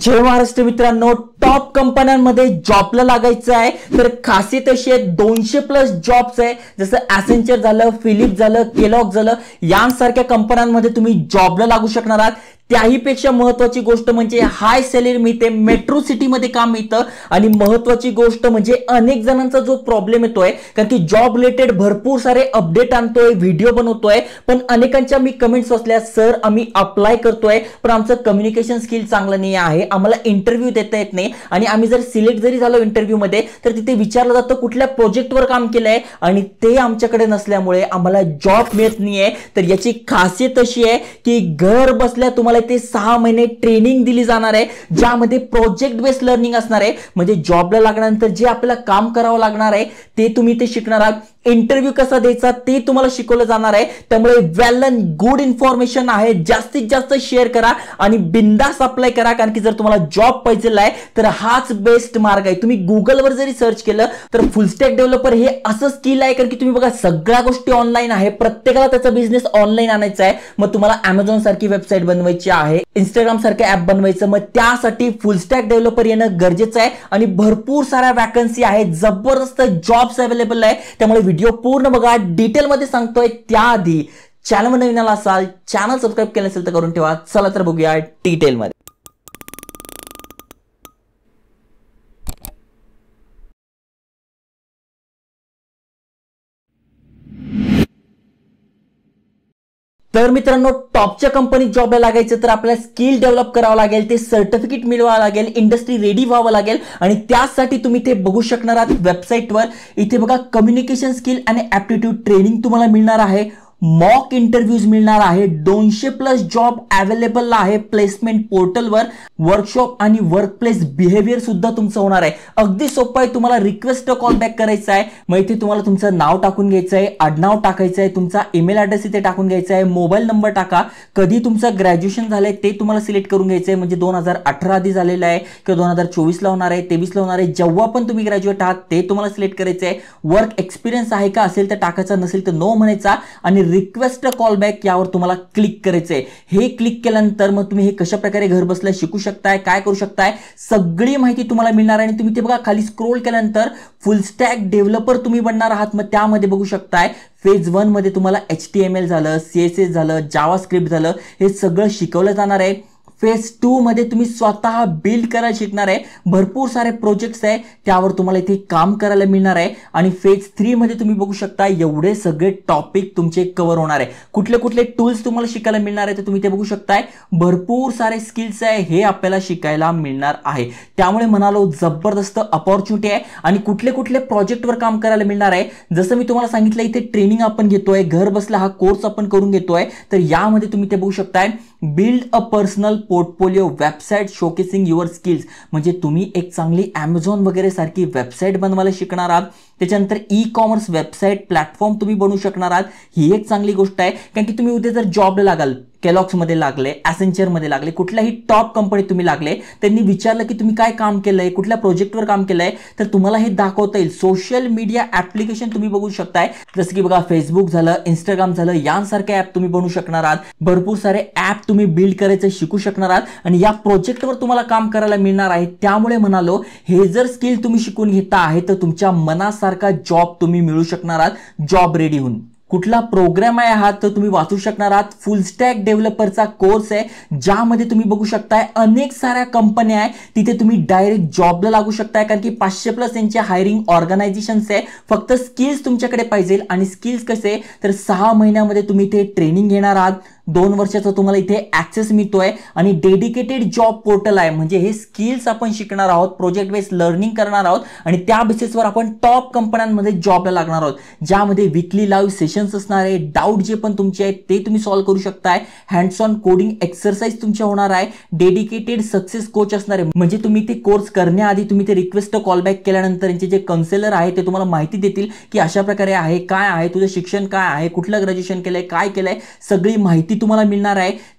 जय महाराष्ट्र मित्रांनो, टॉप कंपन्यांमध्ये जॉबला लागायचं आहे तर खासियत अशी आहे 200+ जॉब्स आहे. जसं ॲसेंचर झालं, फिलिप झालं, केलॉग झालं, यांसारख्या कंपन्यांमध्ये तुम्ही जॉबला लागू शकणार आहात. त्याही पेक्षा महत्त्वाची गोष्ट म्हणजे हाय सॅलरी मिळते, मेट्रो सिटीमध्ये काम मिळतं आणि महत्त्वाची गोष्ट म्हणजे अनेक जणांचा जो प्रॉब्लेम येतोय कारण की जॉब रिलेटेड भरपूर सारे अपडेट आणतोय, व्हिडिओ बनवतोय, पण अनेकांच्या मी कमेंट्स वाचल्या, सर आम्ही अप्लाय करतोय पण आमचं कम्युनिकेशन स्किल चांगलं नाही आहे, आम्हाला इंटरव्ह्यू देता येत नाही आणि आम्ही जर सिलेक्ट जरी झालो इंटरव्ह्यू मध्ये तर तिथे विचारलं जातं कुठल्या प्रोजेक्टवर काम केलंय आणि ते आमच्याकडे नसल्यामुळे आम्हाला जॉब मिळत नाहीये. तर याची खासियत अशी आहे की घर बसल्या तुम्हाला ते 6 महिने ट्रेनिंग दिली जाणार आहे, ज्यामध्ये प्रोजेक्ट बेस्ड लर्निंग असणार आहे. म्हणजे जॉबला लागल्यानंतर जे आपल्याला काम करावं लागणार आहे ते तुम्ही ते शिकणार आहात. इंटरव्ह्यू कसा द्यायचा ते तुम्हाला शिकवलं जाणार आहे. त्यामुळे वेल अँड गुड इन्फॉर्मेशन आहे, जास्तीत जास्त शेअर करा आणि बिंदास अप्लाय करा. कारण की जर तुम्हाला जॉब पाहिजे आहे तर हाच बेस्ट मार्ग आहे. तुम्ही गुगलवर जरी सर्च केलं तर फुल स्टॅक डेव्हलपर हे असं स्किल आहे कारण की तुम्ही बघा सगळ्या गोष्टी ऑनलाईन आहे, प्रत्येकाला त्याचा बिझनेस ऑनलाईन आणायचा आहे. मग तुम्हाला Amazon सारखी वेबसाईट बनवायची आहे, Instagram सारखं ऍप बनवायचं, मग त्यासाठी फुल स्टॅक डेव्हलपर येणं गरजेचं आहे आणि भरपूर साऱ्या वॅकन्सी आहेत, जबरदस्त जॉब्स अवेलेबल आहे. त्यामुळे व्हिडिओ पूर्ण बघा, डिटेल मध्ये सांगतोय. त्याआधी चॅनलवर नवीन आला असाल, चॅनल सबस्क्राईब केलं नसेल तर करून ठेवा. चला तर बघूया डिटेल मध्ये. तर मित्रांनो, टॉपच्या कंपनीत जॉबला लागायचं तर आपल्याला स्किल डेव्हलप करावं लागेल, ते सर्टिफिकेट मिळवावं लागेल, इंडस्ट्री रेडी व्हावं लागेल आणि त्यासाठी तुम्ही ते बघू शकणार आहात वेबसाईटवर. इथे बघा कम्युनिकेशन स्किल आणि ऍप्टिट्यूड ट्रेनिंग तुम्हाला मिळणार आहे, मॉक इंटरव्ह्यूज मिळणार आहे, 200+ जॉब अवेलेबल आहे प्लेसमेंट पोर्टलवर, वर्कशॉप आणि वर्कप्लेस बिहेवियर सुद्धा तुमचं होणार आहे. अगदी सोपं आहे. तुम्हाला रिक्वेस्ट कॉल बॅक करायचा आहे. मग इथे तुम्हाला तुमचं नाव टाकून घ्यायचं आहे, आडनाव टाकायचं आहे, तुमचा ईमेल ॲड्रेस इथे टाकून घ्यायचा आहे, मोबाईल नंबर टाका, कधी तुमचं ग्रॅज्युएशन झालंय ते तुम्हाला सिलेक्ट करून घ्यायचं आहे. म्हणजे 2018 आधी झालेलं आहे किंवा 2024 ला होणार आहे, 23 ला होणार आहे, जेव्हा पण तुम्ही ग्रॅज्युएट आहात ते तुम्हाला सिलेक्ट करायचं आहे. वर्क एक्सपिरियन्स आहे का, असेल तर टाकायचा, नसेल तर नो म्हणायचा आणि रिक्वेस्ट कॉल बॅक यावर तुम्हाला क्लिक करायचंय. हे क्लिक केल्यानंतर मग तुम्ही हे कशा प्रकारे घर बसल्या शिकू शकताय, काय करू शकताय, सगळी माहिती तुम्हाला मिळणार आहे. आणि तुम्ही ते बघा खाली स्क्रोल केल्यानंतर फुल स्टॅक डेव्हलपर तुम्ही बनणार आहात. मग त्यामध्ये बघू शकताय फेज 1 मध्ये तुम्हाला HTML झालं, CSS झालं, जावास्क्रिप्ट झालं, हे सगळं शिकवलं जाणार आहे. फेज 2 मध्ये तुम्ही स्वतः बिल्ड करायला शिकणार आहे. भरपूर सारे प्रोजेक्ट्स आहे त्यावर तुम्हाला इथे काम करायला मिळणार आहे. आणि फेज 3 मध्ये तुम्ही बघू शकता एवढे सगळे टॉपिक तुमचे कव्हर होणार आहे. कुठले कुठले टूल्स तुम्हाला शिकायला मिळणार आहे ते तुम्ही ते बघू शकताय. भरपूर सारे स्किल्स आहे हे आपल्याला शिकायला मिळणार आहे. त्यामुळे म्हणालो जबरदस्त अपॉर्च्युनिटी आहे. आणि कुठले कुठले प्रोजेक्टवर काम करायला मिळणार आहे, जसं मी तुम्हाला सांगितलं इथे ट्रेनिंग आपण घेतोय, घर बसला हा कोर्स आपण करून घेतोय. तर यामध्ये तुम्ही ते बघू शकताय build a personal portfolio website showcasing your skills. म्हणजे तुम्ही एक चांगली Amazon वगैरे सारखी वेबसाईट बनवायला शिकणार आहात. त्याच्यानंतर ई-कॉमर्स वेबसाईट प्लॅटफॉर्म तुम्ही बनवू शकणार आहात. ही एक चांगली गोष्ट आहे कारण की तुम्ही उद्या जर जॉबला लागाल, केलॉग्स मध्ये लागले, ॲसेंचर मध्ये लागले, कुठल्याही टॉप कंपनीत तुम्ही लागले, त्यांनी विचारलं की तुम्ही काय काम केलंय, कुठल्या प्रोजेक्टवर काम केलंय, तर तुम्हाला हे दाखवता येईल. सोशल मीडिया ऍप्लिकेशन तुम्ही बघू शकताय, जसं की बघा फेसबुक झालं, इंस्टाग्राम झालं, यांसारखे ऍप तुम्ही बनवू शकणार आहात. भरपूर सारे ऍप तुम्ही बिल्ड करायचं शिकू शकणार आहात आणि या प्रोजेक्टवर तुम्हाला काम करायला मिळणार आहे. त्यामुळे म्हणालो हे जर स्किल तुम्ही शिकून घेता आहे तर तुमच्या मनासारखा जॉब तुम्ही मिळू शकणार आहात जॉब रेडी होऊन. कुठला प्रोग्राम आहे हा तर तुम्ही वाचू शकणार आहात. फुल स्टॅक डेव्हलपरचा कोर्स आहे ज्यामध्ये तुम्ही बघू शकताय अनेक साऱ्या कंपन्या आहे, तिथे तुम्ही डायरेक्ट जॉबला लागू शकताय कारण की 500+ यांच्या हायरिंग ऑर्गनायझेशन्स आहे. फक्त स्किल्स तुमच्याकडे पाहिजे आणि स्किल्स कसे तर 6 महिन्यामध्ये तुम्ही ते ट्रेनिंग घेणार आहात. 2 वर्षाचा तुम्हाला इथे ऍक्सेस मिळतोय आणि डेडिकेटेड जॉब पोर्टल आहे. म्हणजे हे स्किल्स आपण शिकणार आहोत, प्रोजेक्ट बेस्ड लर्निंग करणार आहोत आणि त्या बेसिसवर आपण टॉप कंपन्यांमध्ये जॉबला लागणार आहोत, ज्यामध्ये वीकली लाईव्ह सेशन्स असणार आहे. डाऊट जे पण तुमचे आहेत ते तुम्ही सॉल्व्ह करू शकताय. हँड्स ऑन कोडिंग एक्सरसाइज तुमच्या होणार आहे. डेडिकेटेड सक्सेस कोच असणार आहे. म्हणजे तुम्ही ते कोर्स करण्याआधी तुम्ही ते रिक्वेस्ट कॉल बॅक केल्यानंतर यांचे जे काउन्सिलर आहे ते तुम्हाला माहिती देतील की अशा प्रकारे आहे, काय आहे तुझं शिक्षण, काय आहे, कुठलं ग्रॅज्युएशन केलंय, काय केलंय, सगळी माहिती तुम्हाला मिळणार आहे.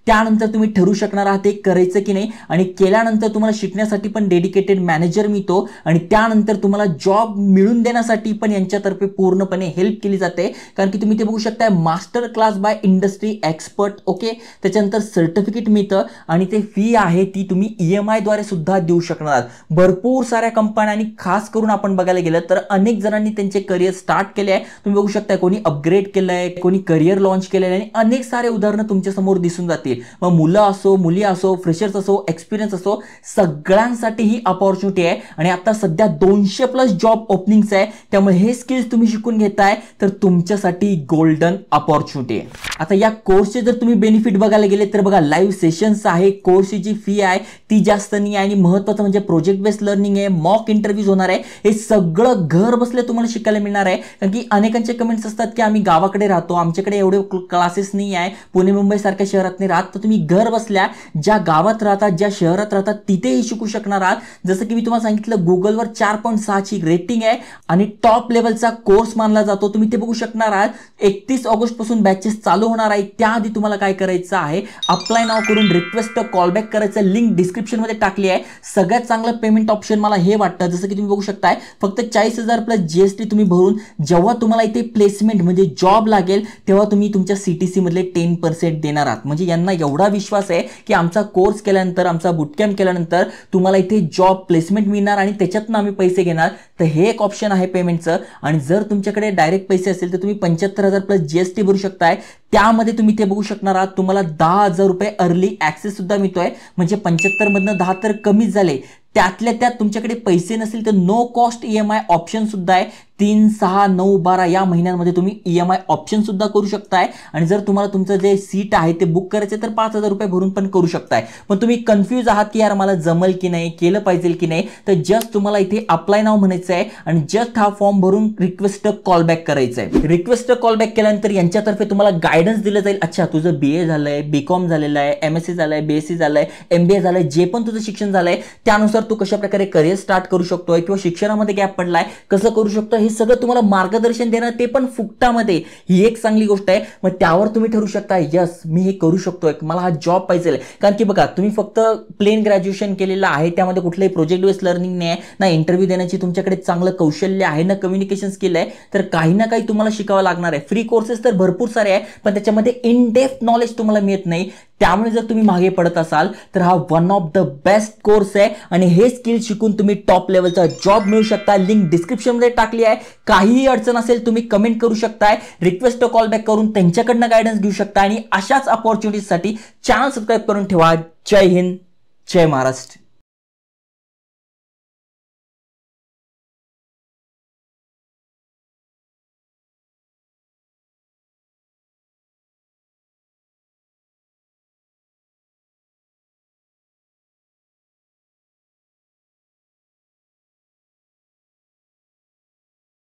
त्यानंतर तुम्ही ठरवू शकणार आहात ते करायचं की नाही, आणि केल्यानंतर तुम्हाला शिकण्यासाठी पण डेडिकेटेड मॅनेजर मिळतो आणि त्यानंतर तुम्हाला जॉब मिळून देण्यासाठी पण यांच्यातर्फे पूर्णपणे हेल्प केली जाते. कारण की तुम्ही ते बघू शकता master class by industry expert. Okay, त्याच्यानंतर सर्टिफिकेट मिळतं आणि ते फी आहे ती तुम्ही EMI द्वारे सुद्धा देऊ शकणार आहात. भरपूर साऱ्या कंपन्यांनी खास करून आपण बघायला गेलं तर अनेक जणांनी त्यांचे करिअर स्टार्ट केले आहे. तुम्ही बघू शकता कोणी अपग्रेड केलंय, कोणी करिअर लॉन्च केलेलं आहे आणि अनेक सारे उदाहरणं तुमच्या समोर दिसून जातील. मग मुलं असो, मुली असो, फ्रेशर्स असो, एक्सपिरियन्स असो, सगळ्यांसाठी ही अपॉर्च्युनिटी आहे. आणि आता सध्या 200+ जॉब ओपनिंग्स आहे. त्यामुळे हे स्किल्स तुम्ही शिकून घेताय तर तुमच्यासाठी गोल्डन अपॉर्च्युनिटी आहे. आता या कोर्सचे जर तुम्ही बेनिफिट बघायला गेले तर बघा, लाईव्ह सेशन्स आहे, कोर्सची जी फी आहे ती जास्त नाही आहे आणि महत्त्वाचं म्हणजे प्रोजेक्ट बेस्ड लर्निंग आहे, मॉक इंटरव्ह्यूज होणार आहे. हे सगळं घर बसल्या तुम्हाला शिकायला मिळणार आहे. कारण की अनेकांचे कमेंट्स असतात की आम्ही गावाकडे राहतो, आमच्याकडे एवढे क्लासेस नाही आहे, पुणे मुंबई सारख्या शहरात नाही राहत. तर तुम्ही घर बसल्या ज्या गावात राहतात, ज्या शहरात राहतात तिथेही शिकू शकणार आहात. जसं की मी तुम्हाला सांगितलं गुगलवर 4.6ची रेटिंग आहे आणि टॉप लेवलचा कोर्स मानला जातो. तुम्ही ते बघू शकणार आहात. 31 ऑगस्ट पासून बॅचेस चालू होणार आहे. त्याआधी तुम्हाला काय करायचं आहे, अप्लाय नाव करून रिक्वेस्ट कॉलबॅक करायचं. लिंक डिस्क्रिप्शन मध्ये टाकली आहे. सगळ्यात चांगलं पेमेंट ऑप्शन मला हे वाटतं. जसं की तुम्ही बघू शकताय फक्त 40,000 प्लस GST तुम्ही भरून जेव्हा तुम्हाला इथे प्लेसमेंट म्हणजे जॉब लागेल तेव्हा तुम्ही तुमच्या CTC मधले 10% देणार आहात. म्हणजे यांना एवढा विश्वास आहे की आमचा कोर्स केल्यानंतर, आमचा बुटकॅम्प केल्यानंतर तुम्हाला इथे जॉब प्लेसमेंट मिळणार आणि त्याच्यातनं आम्ही पैसे घेणार. तर हे एक ऑप्शन आहे पेमेंटचं. आणि जर तुमच्याकडे डायरेक्ट पैसे असेल तर तुम्ही 75,000 प्लस GST भरू शकताय. त्यामध्ये तुम्ही ते बघू शकणार आहात तुम्हाला 10,000 रुपये अर्ली ऍक्सेस सुद्धा मिळतोय. म्हणजे 75 मधनं 10 तर कमीच झाले. त्यातल्या त्यात तुमच्याकडे पैसे नसेल तर नो कॉस्ट EMI ऑप्शन सुद्धा आहे. 3, 6, 9, 12 या महिन्यांमध्ये तुम्ही EMI ऑप्शन सुद्धा करू शकताय. आणि जर तुम्हाला तुमचं जे सीट आहे ते बुक करायचे तर 5,000 रुपये भरून पण करू शकताय. पण तुम्ही कन्फ्यूज आहात की यार मला जमल की नाही, केलं पाहिजे की नाही, तर जस्ट तुम्हाला इथे अप्लाय नाव म्हणायचं आहे आणि जस्ट हा फॉर्म भरून रिक्वेस्ट कॉलबॅक करायचं आहे. रिक्वेस्ट कॉलबॅक केल्यानंतर यांच्यातर्फे तुम्हाला गायडन्स दिलं जाईल. अच्छा, तुझं BA झालंय, BCom झालेलं आहे, MSc झालंय, BSc झालंय, MBA झालंय, जे पण तुझं शिक्षण झालंय त्यानुसार तू कशा प्रकारे करिअर स्टार्ट करू शकतोय किंवा शिक्षणामध्ये गॅप पडलाय कसं करू शकतो, हे सगळं तुम्हाला मार्गदर्शन देणार, ते पण फुकटामध्ये. ही एक चांगली गोष्ट आहे. मग त्यावर तुम्ही ठरवू शकता यस मी हे करू शकतोय, मला हा जॉब पाहिजे. कारण की बघा, तुम्ही फक्त प्लेन ग्रॅज्युएशन केलेलं आहे, त्यामध्ये कुठलंही प्रोजेक्ट बेस्ड लर्निंग नाही आहे, ना इंटरव्ह्यू देण्याची तुमच्याकडे चांगलं कौशल्य आहे, ना कम्युनिकेशन स्किल आहे, तर काही ना काही तुम्हाला शिकावं लागणार आहे. फ्री कोर्सेस तर भरपूर सारे आहे पण त्याच्यामध्ये इन डेप्थ नॉलेज तुम्हाला मिळत नाही. त्यामुळे जर तुम्ही मागे पडत असाल तर हा one of the best course आहे आणि हे स्किल शिकून तुम्ही टॉप लेवलचा जॉब मिळू शकता. लिंक डिस्क्रिप्शन मध्ये टाकली आहे. काहीही अडचण असेल तुम्ही कमेंट करू शकताय, रिक्वेस्ट कॉलबॅक करून त्यांच्याकडनं गायडन्स घेऊ शकता आणि अशाच अपॉर्च्युनिटीसाठी चॅनल सबस्क्राईब करून ठेवा. जय हिंद, जय महाराष्ट्र.